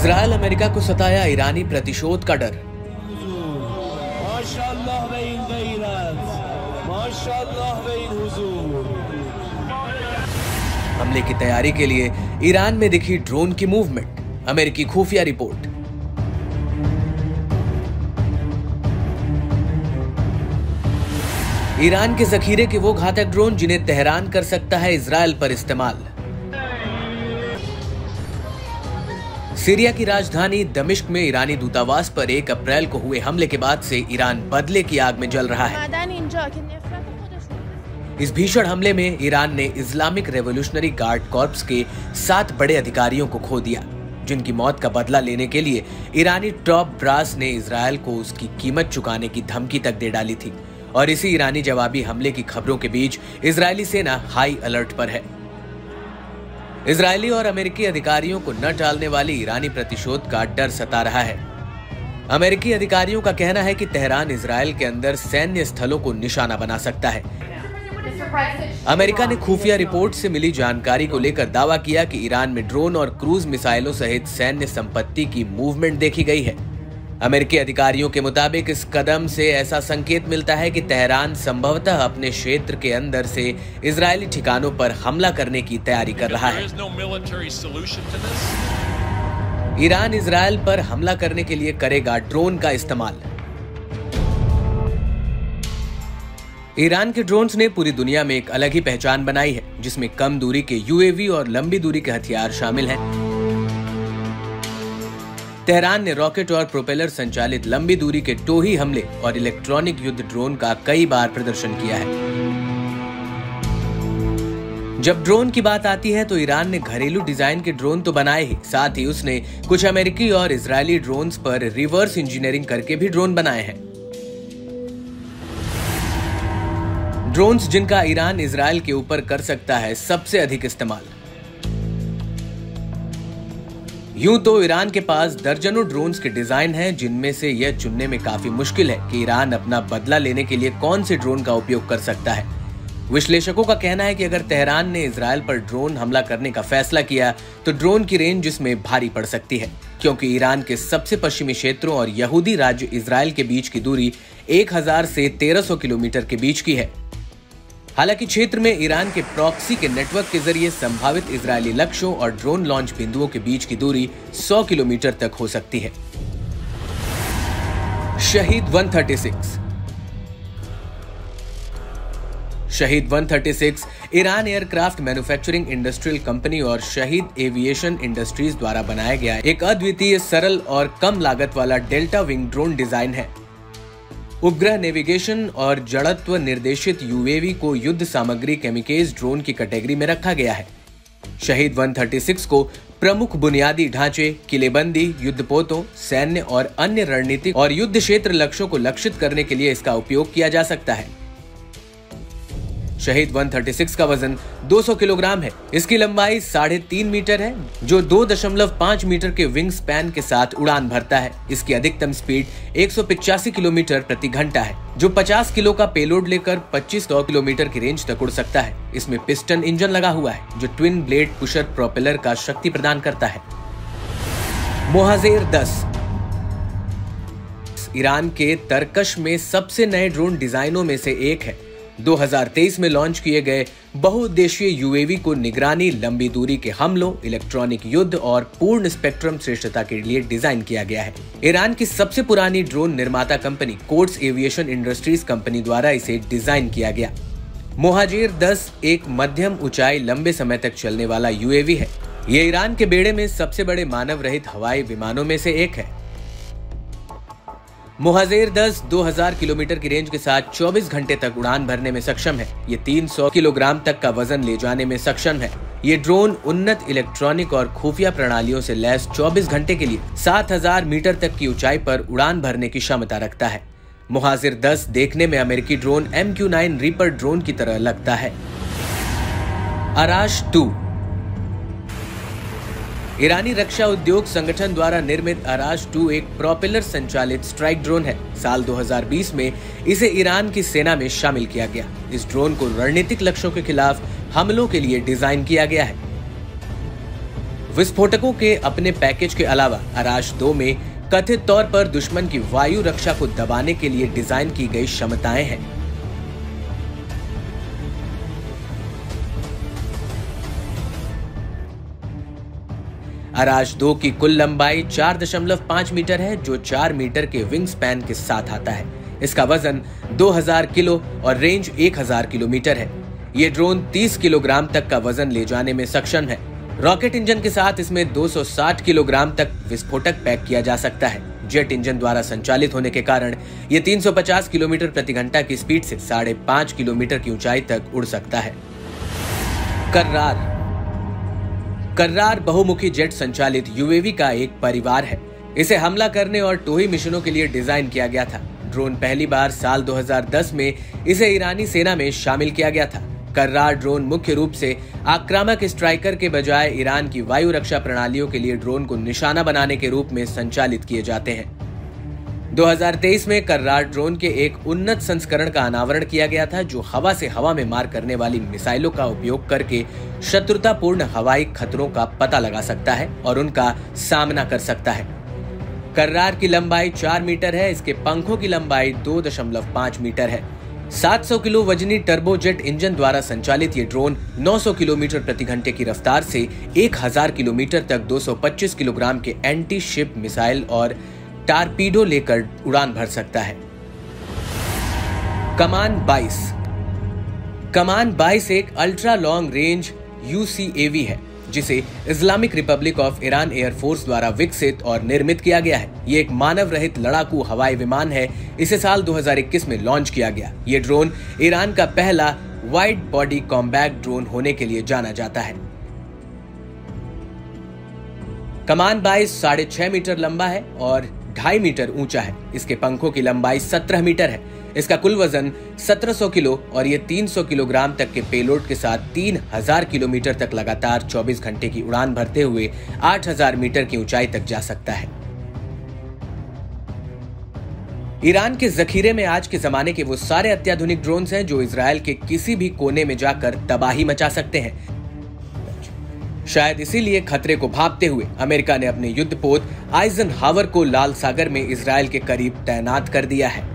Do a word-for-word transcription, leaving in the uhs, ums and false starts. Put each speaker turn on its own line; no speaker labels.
Israel America को सताया ईरानी प्रतिशोध का डर। हमले की तैयारी के लिए ईरान में दिखी ड्रोन की मूवमेंट। अमेरिकी खुफिया रिपोर्ट। ईरान के जखीरे के वो घातक ड्रोन जिन्हें तेहरान कर सकता है इजराइल पर इस्तेमाल। सीरिया की राजधानी दमिश्क में ईरानी दूतावास पर एक अप्रैल को हुए हमले के बाद से ईरान बदले की आग में जल रहा है। इस भीषण हमले में ईरान ने इस्लामिक रेवोल्यूशनरी गार्ड कॉर्प्स के सात बड़े अधिकारियों को खो दिया, जिनकी मौत का बदला लेने के लिए ईरानी टॉप ब्रास ने इजराइल को उसकी कीमत चुकाने की धमकी तक दे डाली थी। और इसी ईरानी जवाबी हमले की खबरों के बीच इजरायली सेना हाई अलर्ट पर है। इजरायली और अमेरिकी अधिकारियों को न टालने वाली ईरानी प्रतिशोध का डर सता रहा है। अमेरिकी अधिकारियों का कहना है कि तेहरान इजराइल के अंदर सैन्य स्थलों को निशाना बना सकता है। अमेरिका ने खुफिया रिपोर्ट से मिली जानकारी को लेकर दावा किया कि ईरान में ड्रोन और क्रूज मिसाइलों सहित सैन्य संपत्ति की मूवमेंट देखी गई है। अमेरिकी अधिकारियों के मुताबिक इस कदम से ऐसा संकेत मिलता है कि तेहरान संभवतः अपने क्षेत्र के अंदर से इजरायली ठिकानों पर हमला करने की तैयारी कर रहा है। ईरान इजरायल पर हमला करने के लिए करेगा ड्रोन का इस्तेमाल। ईरान के ड्रोन्स ने पूरी दुनिया में एक अलग ही पहचान बनाई है, जिसमें कम दूरी के यूएवी और लंबी दूरी के हथियार शामिल हैं। तेहरान ने रॉकेट और प्रोपेलर संचालित लंबी दूरी के टोही हमले और इलेक्ट्रॉनिक युद्ध ड्रोन का कई बार प्रदर्शन किया है। जब ड्रोन की बात आती है तो ईरान ने घरेलू डिजाइन के ड्रोन तो बनाए ही, साथ ही उसने कुछ अमेरिकी और इजरायली ड्रोन्स पर रिवर्स इंजीनियरिंग करके भी ड्रोन बनाए हैं। ड्रोन्स जिनका ईरान इजरायल के ऊपर कर सकता है सबसे अधिक इस्तेमाल। यूं तो ईरान के पास दर्जनों ड्रोन्स के डिजाइन हैं, जिनमें से यह चुनने में काफी मुश्किल है कि ईरान अपना बदला लेने के लिए कौन से ड्रोन का उपयोग कर सकता है। विश्लेषकों का कहना है कि अगर तेहरान ने इजरायल पर ड्रोन हमला करने का फैसला किया तो ड्रोन की रेंज इसमें भारी पड़ सकती है, क्योंकि ईरान के सबसे पश्चिमी क्षेत्रों और यहूदी राज्य इजरायल के बीच की दूरी एक हज़ार से तेरह सौ किलोमीटर के बीच की है। हालांकि क्षेत्र में ईरान के प्रॉक्सी के नेटवर्क के जरिए संभावित इजरायली लक्ष्यों और ड्रोन लॉन्च बिंदुओं के बीच की दूरी सौ किलोमीटर तक हो सकती है। शहीद एक सौ छत्तीस। शहीद एक सौ छत्तीस Iran aircraft manufacturing industrial company और शहीद एविएशन इंडस्ट्रीज द्वारा बनाया गया एक अद्वितीय, सरल और कम लागत वाला डेल्टा विंग ड्रोन डिजाइन है। उपग्रह नेविगेशन और जड़त्व निर्देशित यूएवी को युद्ध सामग्री केमिकेज ड्रोन की कैटेगरी में रखा गया है। शहीद एक सौ छत्तीस को प्रमुख बुनियादी ढांचे, किलेबंदी, युद्धपोतों, सैन्य और अन्य रणनीतिक और युद्ध क्षेत्र लक्ष्यों को लक्षित करने के लिए इसका उपयोग किया जा सकता है। शहीद एक सौ छत्तीस का वजन दो सौ किलोग्राम है। इसकी लंबाई साढ़े तीन मीटर है, जो दो दशमलव पाँच मीटर के विंग स्पैन के साथ उड़ान भरता है। इसकी अधिकतम स्पीड एक सौ पिचासी किलोमीटर प्रति घंटा है, जो पचास किलो का पेलोड लेकर पच्चीस सौ किलोमीटर की रेंज तक उड़ सकता है। इसमें पिस्टन इंजन लगा हुआ है, जो ट्विन ब्लेड पुशर प्रोपेलर का शक्ति प्रदान करता है। मोहाजेर दस ईरान के तरकश में सबसे नए ड्रोन डिजाइनों में से एक है। दो हज़ार तेईस में लॉन्च किए गए बहुउद्देशीय यूएवी को निगरानी, लंबी दूरी के हमलों, इलेक्ट्रॉनिक युद्ध और पूर्ण स्पेक्ट्रम श्रेष्ठता के लिए डिजाइन किया गया है। ईरान की सबसे पुरानी ड्रोन निर्माता company Qods aviation industries company द्वारा इसे डिजाइन किया गया। मोहाजेर दस एक मध्यम ऊंचाई, लंबे समय तक चलने वाला यूएवी है। ये ईरान के बेड़े में सबसे बड़े मानव रहित हवाई विमानों में से एक है। मोहाजेर दस दो हज़ार किलोमीटर की रेंज के साथ चौबीस घंटे तक उड़ान भरने में सक्षम है। ये तीन सौ किलोग्राम तक का वजन ले जाने में सक्षम है। ये ड्रोन उन्नत इलेक्ट्रॉनिक और खुफिया प्रणालियों से लैस चौबीस घंटे के लिए सात हज़ार मीटर तक की ऊंचाई पर उड़ान भरने की क्षमता रखता है। मोहाजेर दस देखने में अमेरिकी drone M Q nine reaper drone की तरह लगता है। अराश टू ईरानी रक्षा उद्योग संगठन द्वारा निर्मित अराश टू एक प्रोपेलर संचालित स्ट्राइक ड्रोन है। साल दो हज़ार बीस में इसे ईरान की सेना में शामिल किया गया। इस ड्रोन को रणनीतिक लक्ष्यों के खिलाफ हमलों के लिए डिजाइन किया गया है। विस्फोटकों के अपने पैकेज के अलावा अराश दो में कथित तौर पर दुश्मन की वायु रक्षा को दबाने के लिए डिजाइन की गई क्षमताएं हैं। अराश दो की कुल लंबाई चार दशमलव पाँच मीटर है, जो चार मीटर के विंग स्पैन के साथ आता है। इसका वजन दो हज़ार किलो और रेंज एक हज़ार किलोमीटर है। ये ड्रोन तीस किलोग्राम तक का वजन ले जाने में सक्षम है। रॉकेट इंजन के साथ इसमें दो सौ साठ किलोग्राम तक विस्फोटक पैक किया जा सकता है। जेट इंजन द्वारा संचालित होने के कारण ये तीन सौ पचास किलोमीटर प्रति घंटा की स्पीड से साढ़े पांच किलोमीटर की ऊंचाई तक उड़ सकता है। कर्रार कर्रार बहुमुखी जेट संचालित यूएवी का एक परिवार है। इसे हमला करने और टोही मिशनों के लिए डिजाइन किया गया था। ड्रोन पहली बार साल दो हज़ार दस में इसे ईरानी सेना में शामिल किया गया था। कर्रार ड्रोन मुख्य रूप से आक्रामक स्ट्राइकर के बजाय ईरान की वायु रक्षा प्रणालियों के लिए ड्रोन को निशाना बनाने के रूप में संचालित किए जाते हैं। दो हज़ार तेईस में कर्रार ड्रोन के एक उन्नत संस्करण का अनावरण किया गया था, जो हवा से हवा में मार करने वाली मिसाइलों का उपयोग करके शत्रुतापूर्ण हवाई खतरों का पता लगा सकता है और उनका सामना कर सकता है। कर्रार की लंबाई चार मीटर है। इसके पंखों की लंबाई दो दशमलव पाँच मीटर है। सात सौ किलो वजनी टर्बोजेट इंजन द्वारा संचालित ये ड्रोन नौ सौ किलोमीटर प्रति घंटे की रफ्तार से एक हज़ार किलोमीटर तक दो सौ पच्चीस किलोग्राम के एंटी शिप मिसाइल और टारपीडो लेकर उड़ान भर सकता है। कमान बाईस कमान बाईस एक अल्ट्रा लॉन्ग रेंज यूसीएवी है, जिसे Islamic republic of Iran air force द्वारा विकसित और निर्मित किया गया है। ये एक मानव रहित लड़ाकू हवाई विमान है। इसे साल दो हज़ार इक्कीस में लॉन्च किया गया। ये ड्रोन ईरान का पहला वाइड बॉडी कॉम्बैट ड्रोन होने के लिए जाना जाता है। कमान बाईस साढ़े छह मीटर लंबा है और ढाई मीटर ऊंचा है। इसके पंखों की लंबाई सत्रह मीटर है। इसका कुल वजन सत्रह सौ किलो और ये तीन सौ किलोग्राम तक के पेलोड के साथ तीन हज़ार किलोमीटर तक लगातार चौबीस घंटे की उड़ान भरते हुए आठ हज़ार मीटर की ऊंचाई तक जा सकता है। ईरान के जखीरे में आज के जमाने के वो सारे अत्याधुनिक ड्रोन्स हैं जो इजराइल के किसी भी कोने में जाकर तबाही मचा सकते हैं। शायद इसीलिए खतरे को भांपते हुए अमेरिका ने अपने युद्धपोत आइजनहावर को लाल सागर में इजराइल के करीब तैनात कर दिया है।